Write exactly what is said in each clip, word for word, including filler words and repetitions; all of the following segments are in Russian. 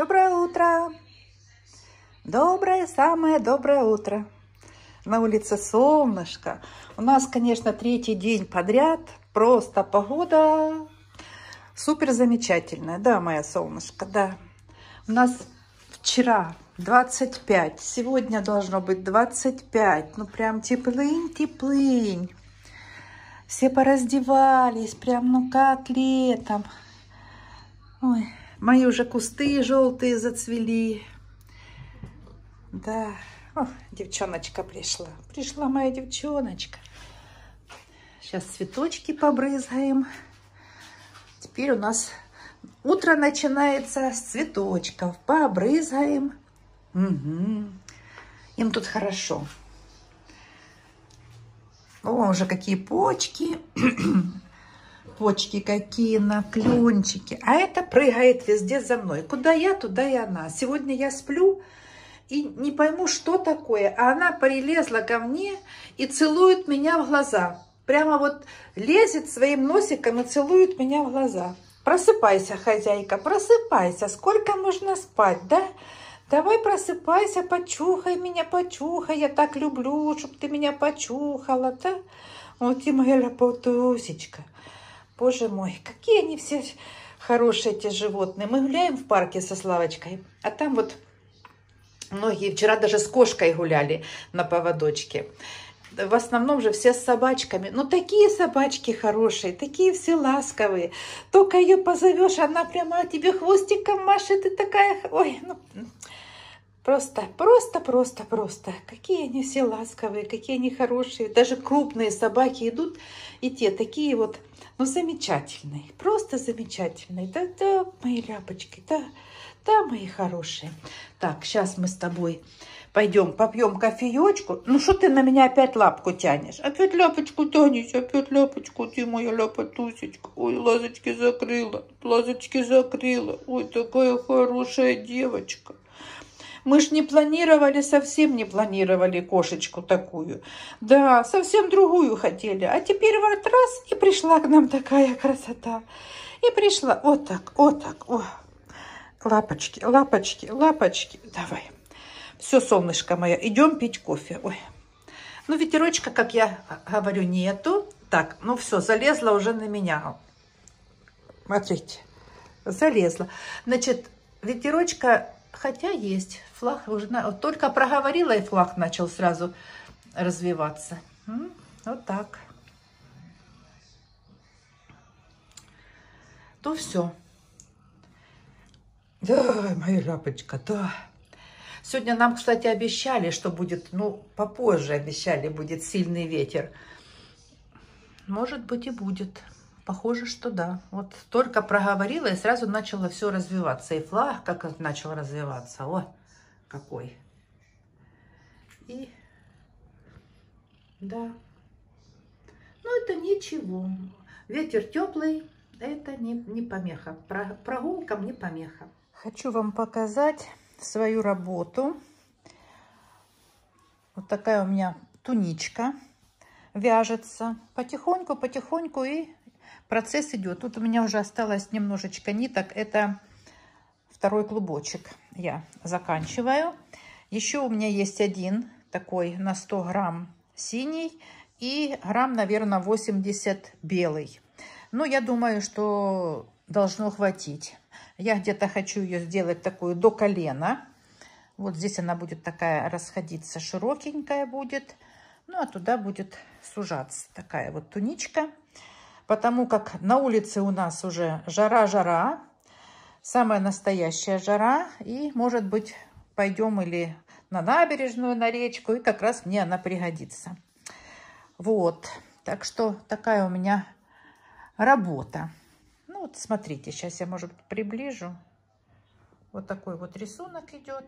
Доброе утро! Доброе, самое доброе утро! На улице солнышко. У нас, конечно, третий день подряд. Просто погода супер замечательная. Да, моя солнышко, да. У нас вчера двадцать пять, сегодня должно быть двадцать пять. Ну, прям теплынь-теплынь. Все пораздевались, прям, ну, как летом. Ой, мои уже кусты желтые зацвели. Да. О, девчоночка пришла. Пришла моя девчоночка. Сейчас цветочки побрызгаем. Теперь у нас утро начинается с цветочков. Побрызгаем. Угу. Им тут хорошо. О, уже какие почки. Почки какие на клёнчики. А это прыгает везде за мной. Куда я, туда и она. Сегодня я сплю и не пойму, что такое. А она прилезла ко мне и целует меня в глаза. Прямо вот лезет своим носиком и целует меня в глаза. Просыпайся, хозяйка, просыпайся. Сколько можно спать, да? Давай просыпайся, почухай меня, почухай. Я так люблю, чтобы ты меня почухала, да? Вот и моя лапотусечка. Боже мой, какие они все хорошие, эти животные. Мы гуляем в парке со Славочкой, а там вот многие вчера даже с кошкой гуляли на поводочке. В основном же все с собачками. Ну, такие собачки хорошие, такие все ласковые. Только ее позовешь, она прямо тебе хвостиком машет, и такая... Ой, ну... Просто, просто, просто, просто. Какие они все ласковые, какие они хорошие. Даже крупные собаки идут, и те такие вот, ну, замечательные. Просто замечательные. Да-да, мои ляпочки, да, да, мои хорошие. Так, сейчас мы с тобой пойдем попьем кофеечку. Ну, что ты на меня опять лапку тянешь? Опять ляпочку тянешь, опять ляпочку, ты моя ляпотусечка. Ой, лазочки закрыла, лазочки закрыла. Ой, такая хорошая девочка. Мы ж не планировали, совсем не планировали кошечку такую. Да, совсем другую хотели. А теперь вот раз, и пришла к нам такая красота. И пришла вот так, вот так. О. Лапочки, лапочки, лапочки. Давай. Все, солнышко мое, идем пить кофе. Ой. Ну, ветерочка, как я говорю, нету. Так, ну все, залезла уже на меня. Смотрите, залезла. Значит, ветерочка... Хотя есть. Флаг уже... Вот только проговорила, и флаг начал сразу развиваться. Вот так. То все. Да, моя лапочка, да. Сегодня нам, кстати, обещали, что будет, ну, попозже обещали, будет сильный ветер. Может быть, и будет. Похоже, что да. Вот только проговорила, и сразу начало все развиваться. И флаг как начал развиваться. О, какой. И да. Ну, это ничего. Ветер теплый, это не, не помеха. Про, прогулкам не помеха. Хочу вам показать свою работу. Вот такая у меня туничка вяжется. Потихоньку, потихоньку и... Процесс идет. Тут у меня уже осталось немножечко ниток. Это второй клубочек. Я заканчиваю. Еще у меня есть один такой на сто грамм синий и грамм, наверное, восемьдесят белый. Но я думаю, что должно хватить. Я где-то хочу ее сделать такую до колена. Вот здесь она будет такая расходиться, широкенькая будет. Ну, а туда будет сужаться такая вот туничка. Потому как на улице у нас уже жара-жара, самая настоящая жара. И, может быть, пойдем или на набережную, на речку, и как раз мне она пригодится. Вот, так что такая у меня работа. Ну, вот смотрите, сейчас я, может быть, приближу. Вот такой вот рисунок идет.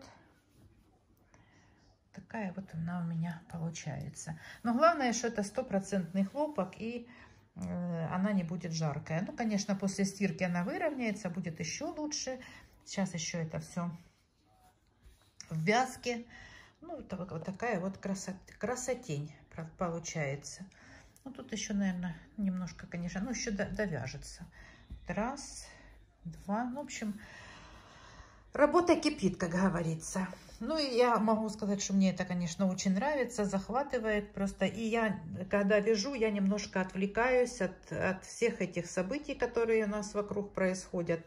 Такая вот она у меня получается. Но главное, что это стопроцентный хлопок, и она не будет жаркая. Ну, конечно, после стирки она выровняется, будет еще лучше. Сейчас еще это все в вязке. Ну, это вот такая вот красот, красотень получается. Ну, тут еще, наверное, немножко, конечно, ну, еще довяжется. Раз, два, ну, в общем, Работа кипит, как говорится. Ну, и я могу сказать, что мне это, конечно, очень нравится, захватывает просто. И я, когда вяжу, я немножко отвлекаюсь от, от всех этих событий, которые у нас вокруг происходят.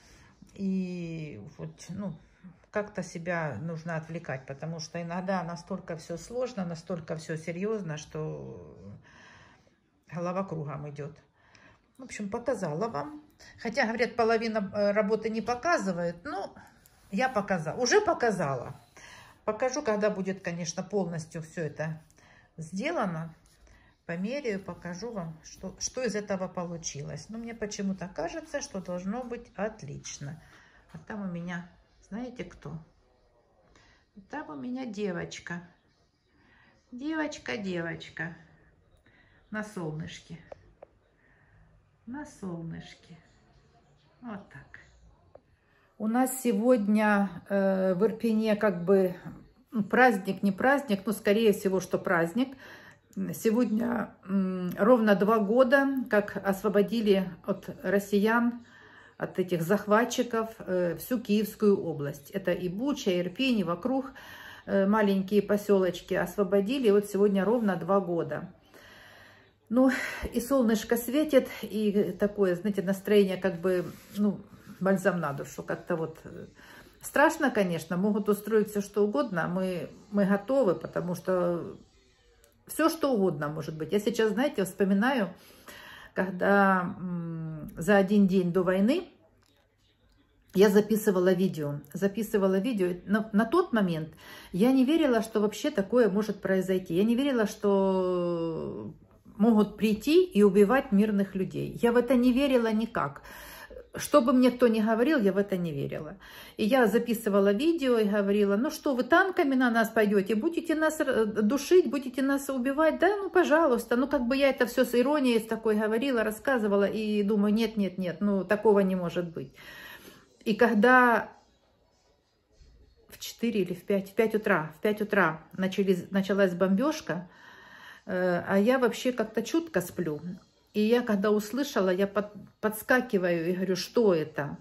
И вот, ну, как-то себя нужно отвлекать, потому что иногда настолько все сложно, настолько все серьезно, что голова кругом идет. В общем, показала вам. Хотя, говорят, половина работы не показывает, но я показала, уже показала. Покажу, когда будет, конечно, полностью все это сделано. Померяю, покажу вам, что, что из этого получилось. Но мне почему-то кажется, что должно быть отлично. А там у меня, знаете кто? Там у меня девочка. Девочка, девочка. На солнышке. На солнышке. Вот так. У нас сегодня э, в Ирпене как бы праздник, не праздник, но скорее всего, что праздник. Сегодня э, ровно два года, как освободили от россиян, от этих захватчиков э, всю Киевскую область. Это и Буча, и Ирпень, и вокруг э, маленькие поселочки освободили. И вот сегодня ровно два года. Ну, и солнышко светит, и такое, знаете, настроение как бы, ну, бальзам на душу, как-то вот страшно, конечно, могут устроить все, что угодно, мы, мы готовы, потому что все, что угодно может быть. Я сейчас, знаете, вспоминаю, когда м, за один день до войны я записывала видео, записывала видео, на, на тот момент я не верила, что вообще такое может произойти, я не верила, что могут прийти и убивать мирных людей, я в это не верила никак. Что бы мне кто ни говорил, я в это не верила. И я записывала видео и говорила, ну что, вы танками на нас пойдете, будете нас душить, будете нас убивать? Да, ну пожалуйста. Ну как бы я это все с иронией с такой говорила, рассказывала и думаю, нет, нет, нет, ну такого не может быть. И когда в четыре или в пять, в пять утра, в пять утра начались, началась бомбежка, э, а я вообще как-то чутко сплю. И я, когда услышала, я под, подскакиваю и говорю, что это?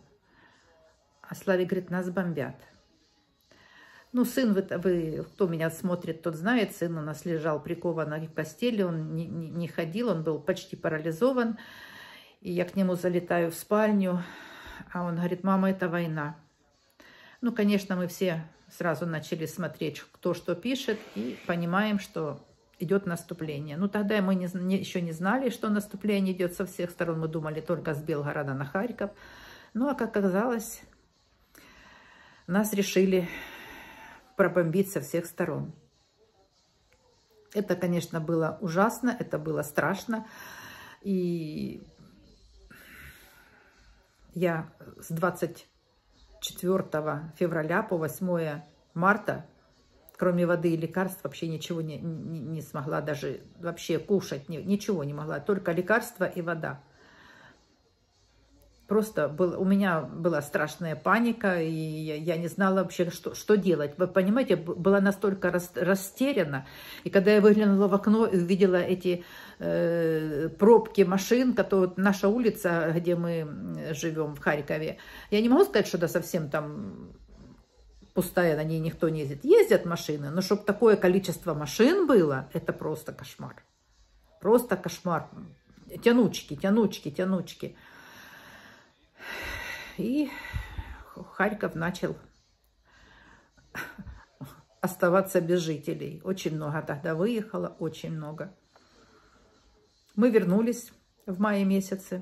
А Славик говорит, нас бомбят. Ну, сын, вы, вы, кто меня смотрит, тот знает, сын у нас лежал прикованный к постели, он не, не, не ходил, он был почти парализован. И я к нему залетаю в спальню, а он говорит, мама, это война. Ну, конечно, мы все сразу начали смотреть, кто что пишет, и понимаем, что идет наступление. Ну, тогда мы не, не, еще не знали, что наступление идет со всех сторон. Мы думали только с Белгорода на Харьков. Ну, а как оказалось, нас решили пробомбить со всех сторон. Это, конечно, было ужасно, это было страшно. И я с двадцать четвёртого февраля по восьмое марта кроме воды и лекарств вообще ничего не, не, не смогла даже вообще кушать, не, ничего не могла, только лекарства и вода. Просто был, у меня была страшная паника, и я, я не знала вообще, что, что делать. Вы понимаете, была настолько рас, растеряна. И когда я выглянула в окно и увидела эти э, пробки машин, которые наша улица, где мы живем, в Харькове, я не могу сказать, что да совсем там пустая, на ней никто не ездит. Ездят машины, но чтобы такое количество машин было, это просто кошмар. Просто кошмар. Тянучки, тянучки, тянучки. И Харьков начал оставаться без жителей. Очень много тогда выехало, очень много. Мы вернулись в мае месяце.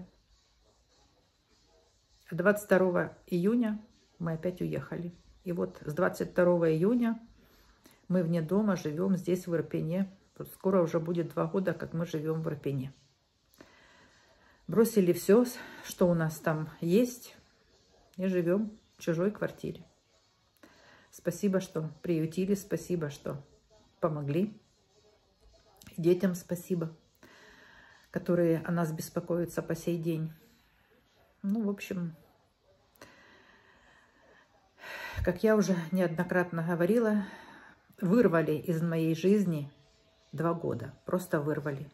двадцать второго июня мы опять уехали. И вот с двадцать второго июня мы вне дома живем здесь, в Ирпене. Скоро уже будет два года, как мы живем в Ирпене. Бросили все, что у нас там есть, и живем в чужой квартире. Спасибо, что приютили, спасибо, что помогли. И детям спасибо, которые о нас беспокоятся по сей день. Ну, в общем, как я уже неоднократно говорила, вырвали из моей жизни два года. Просто вырвали.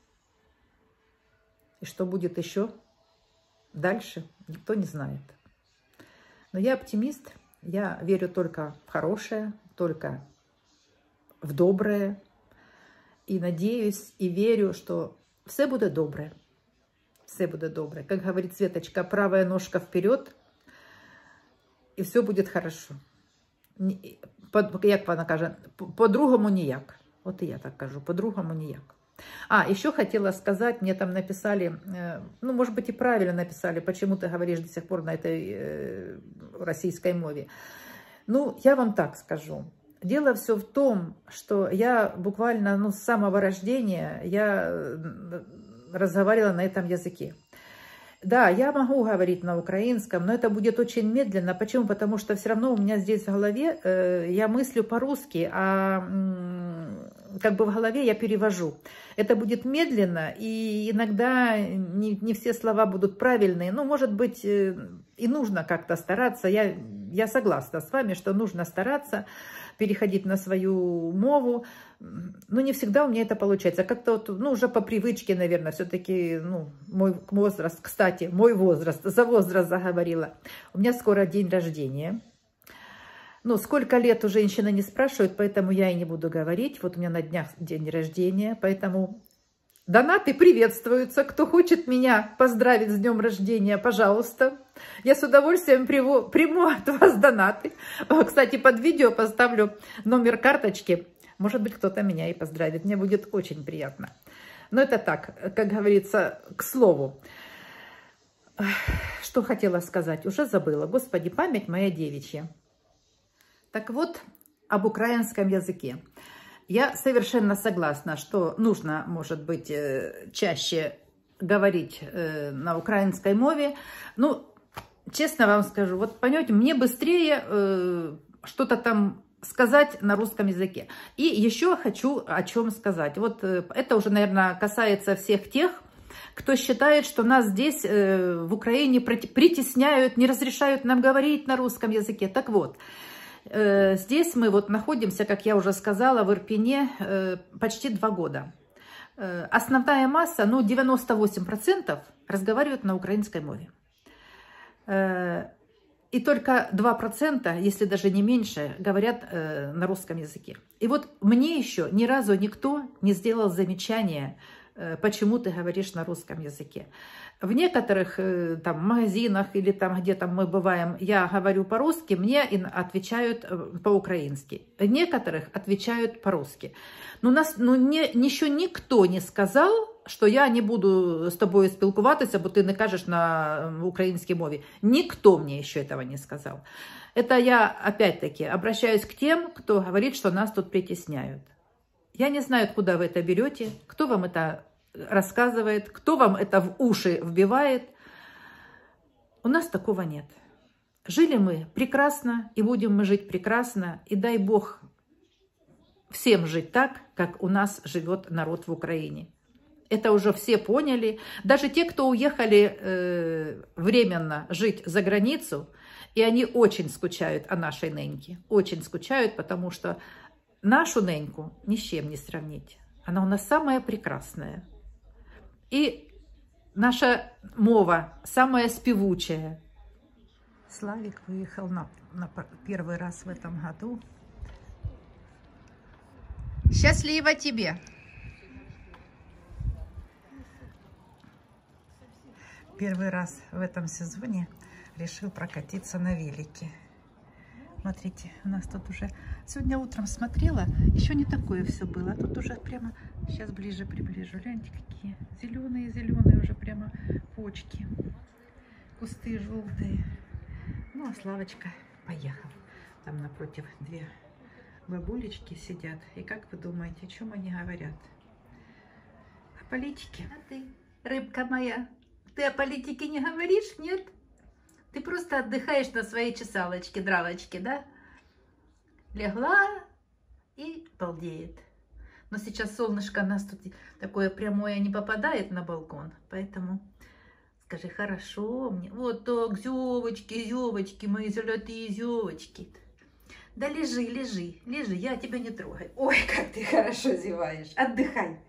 И что будет еще дальше, никто не знает. Но я оптимист, Я верю только в хорошее, только в доброе. И надеюсь, и верю, что все будет добре. Все будет добре. Как говорит Светочка, правая ножка вперед, и все будет хорошо. Як вона каже, по-другому ніяк. Вот и я так кажу, по-другому ніяк. А, еще хотела сказать, мне там написали, ну, может быть, и правильно написали, почему ты говоришь до сих пор на этой э, российской мове. Ну, я вам так скажу. Дело все в том, что я буквально, ну, с самого рождения я разговаривала на этом языке. Да, я могу говорить на украинском, но это будет очень медленно. Почему? Потому что все равно у меня здесь в голове, э, я мыслю по-русски, а э, как бы в голове я перевожу. Это будет медленно, и иногда не, не все слова будут правильные. Ну, может быть, э, и нужно как-то стараться. Я, я согласна с вами, что нужно стараться переходить на свою мову. Но не всегда у меня это получается. Как-то вот, ну, уже по привычке, наверное, все-таки, ну, мой возраст, кстати, мой возраст, за возраст заговорила. У меня скоро день рождения. Ну, сколько лет у женщины не спрашивают, поэтому я и не буду говорить. Вот у меня на днях день рождения, поэтому донаты приветствуются. Кто хочет меня поздравить с днем рождения, пожалуйста. Я с удовольствием приму, приму от вас донаты. Кстати, под видео поставлю номер карточки. Может быть, кто-то меня и поздравит. Мне будет очень приятно. Но это так, как говорится, к слову. Что хотела сказать? Уже забыла. Господи, память моя девичья. Так вот, об украинском языке. Я совершенно согласна, что нужно, может быть, чаще говорить на украинской мове. Ну, честно вам скажу, вот, понимаете, мне быстрее что-то там сказать на русском языке. И еще хочу о чем сказать. Вот это уже, наверное, касается всех тех, кто считает, что нас здесь, в Украине, притесняют, не разрешают нам говорить на русском языке. Так вот, здесь мы вот находимся, как я уже сказала, в Ирпене почти два года. Основная масса, ну, девяносто восемь процентов разговаривают на украинской мове. И только два процента, если даже не меньше, говорят э, на русском языке. И вот мне еще ни разу никто не сделал замечания, э, почему ты говоришь на русском языке. В некоторых э, там магазинах или там, где там мы бываем, я говорю по-русски, мне отвечают по-украински. В некоторых отвечают по-русски. Но нас, ну, не, еще никто не сказал, що я не буду з тобою спілкуватися, бо ти не кажеш на українській мові. Никто мне еще этого не сказал. Это я, опять-таки, обращаюсь к тем, кто говорит, что нас тут притесняют. Я не знаю, откуда вы это берете, кто вам это рассказывает, кто вам это в уши вбивает. У нас такого нет. Жили мы прекрасно, и будем мы жить прекрасно, и дай Бог всем жить так, как у нас живет народ в Украине. Это уже все поняли. Даже те, кто уехали э, временно жить за границу, и они очень скучают о нашей неньке. Очень скучают, потому что нашу неньку ни с чем не сравнить. Она у нас самая прекрасная. И наша мова самая спевучая. Славик выехал на, на первый раз в этом году. Счастливо тебе! Первый раз в этом сезоне решил прокатиться на велике. Смотрите, у нас тут уже... Сегодня утром смотрела, еще не такое все было. А тут уже прямо... Сейчас ближе приближу. Гляньте, какие зеленые-зеленые уже прямо почки. Кусты желтые. Ну, а Славочка поехал. Там напротив две бабулечки сидят. И как вы думаете, о чем они говорят? О политике. А ты, рыбка моя... Ты о политике не говоришь, нет? Ты просто отдыхаешь на своей чесалочке, дралочке, да? Легла и балдеет. Но сейчас солнышко у нас тут такое прямое не попадает на балкон, поэтому скажи, хорошо мне. Вот так, зевочки, зевочки, мои золотые зевочки. Да лежи, лежи, лежи, я тебя не трогаю. Ой, как ты хорошо зеваешь, отдыхай.